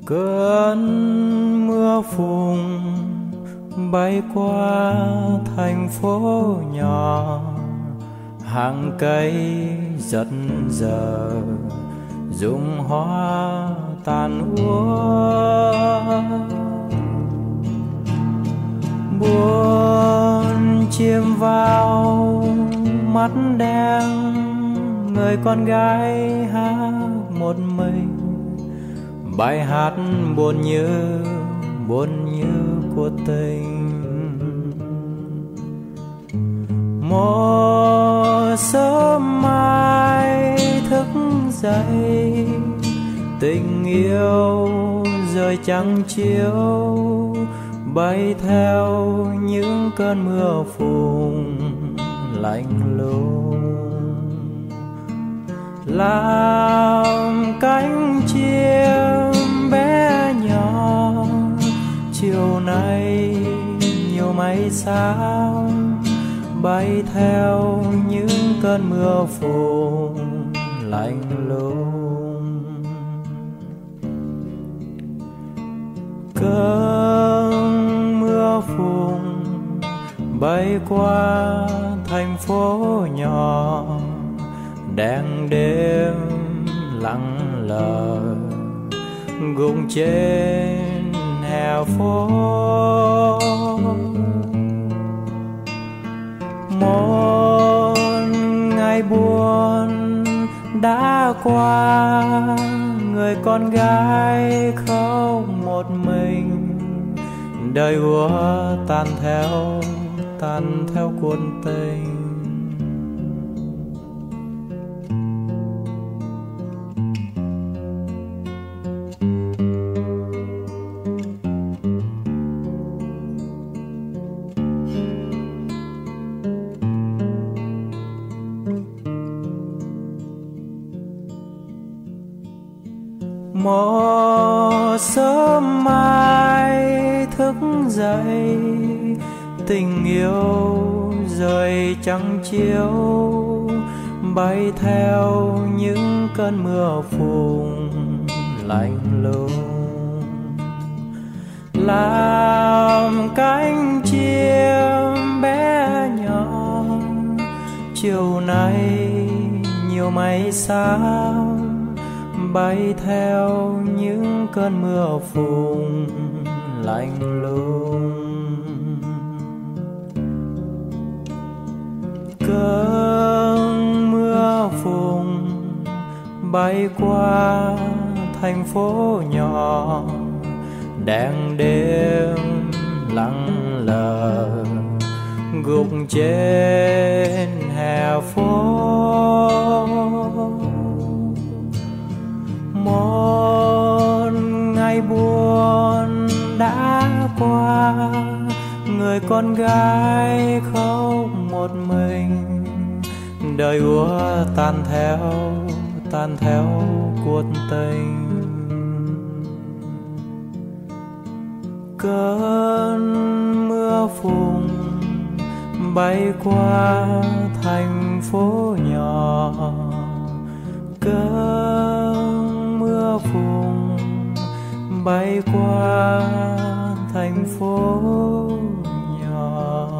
Cơn mưa phùn bay qua thành phố nhỏ, hàng cây giật giờ rụng hoa tàn úa. Buồn chìm vào mắt đen, người con gái hát một mình bài hát buồn như của tình. Một sớm mai thức dậy, tình yêu rơi trắng chiếu bay theo những cơn mưa phùn lạnh lùng, làm cánh chim bé nhỏ chiều nay nhiều mây sao bay theo những cơn mưa phùn lạnh lùng. Cơn mưa phùn bay qua thành phố nhỏ, đèn đêm lặng lờ gục trên hè phố. Một ngày buồn đã qua, người con gái khóc một mình, đời úa tan theo cuốn tình. Một sớm mai thức dậy, tình yêu rơi trắng chiếu bay theo những cơn mưa phùn lạnh lùng, làm cánh chim bé nhỏ chiều nay nhiều mây sao bay theo những cơn mưa phùn lạnh lùng. Cơn mưa phùn bay qua thành phố nhỏ, đèn đêm lặng lờ gục trên hè phố. Một ngày buồn đã qua, người con gái khóc một mình, đời úa tan theo cuộc tình. Cơn mưa phùn bay qua thành phố nhỏ, cơn mưa phùn bay qua thành phố nhỏ.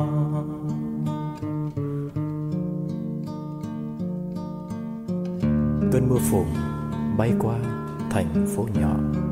Cơn mưa phùn bay qua thành phố nhỏ.